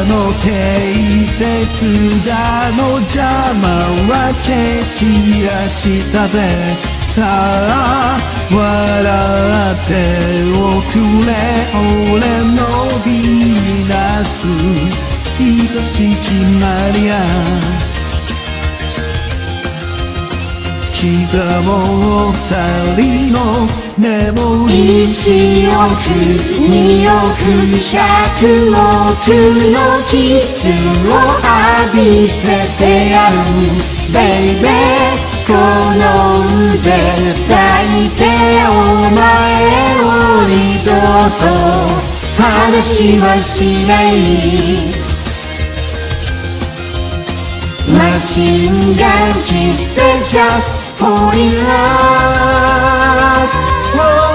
の定説だの邪魔は蹴散らしたぜ。さあ笑っておくれ俺のヴィーナス愛しきマリア。刻もう二人の眠り。 1億2億100億のキスを浴びせてやるベイベー。この腕抱いてお前を二度と話はしない。マシンガンチステジャスト for in love